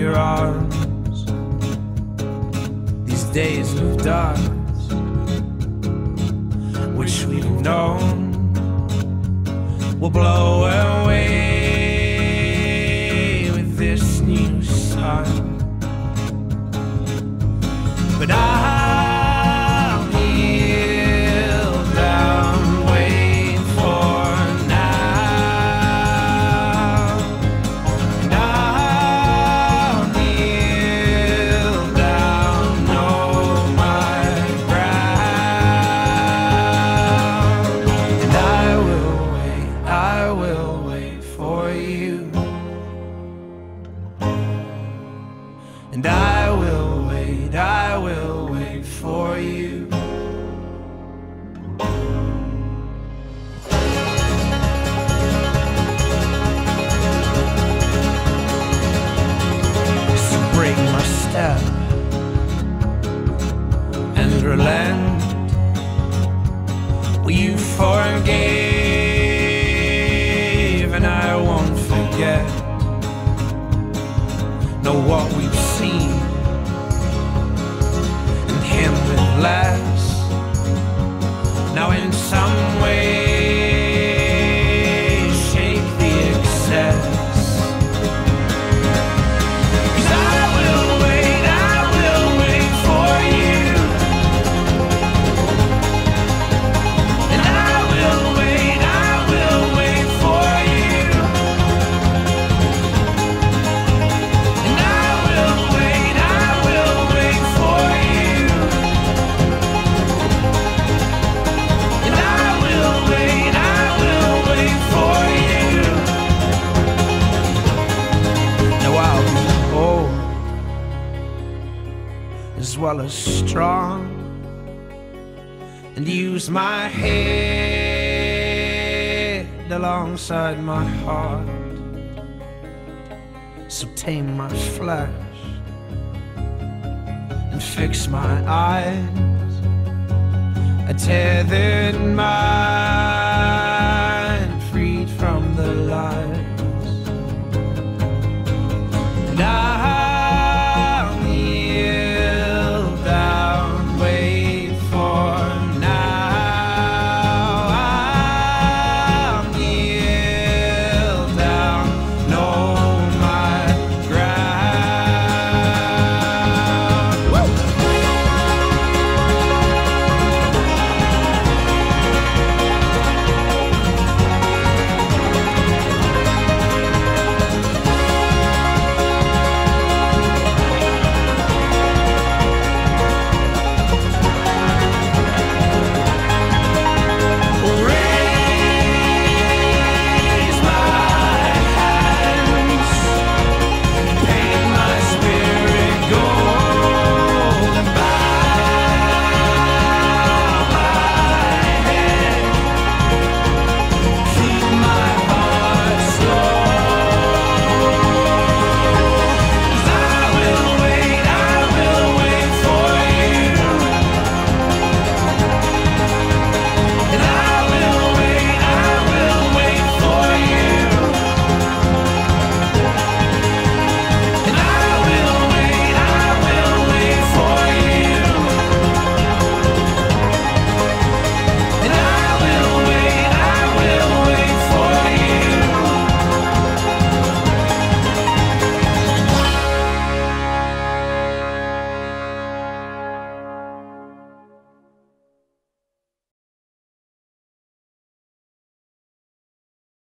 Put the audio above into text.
your arms. These days of dust, which we've known, will blow away with this new sun. But I'll kneel down, wait for now. And I'll kneel down, know my ground. And I will wait for you. And I will wait for you. So break my step and relent. Well, you forgave and I won't forget. Know what we've seen, and him with less. Now in some way shake the excess. 'Cause I will wait for you. And I will wait for you. And I will wait for you. And I will wait for you. Now I'll be old as well as strong, and use my head alongside my heart. So tame my flesh and fix my eyes. I tethered my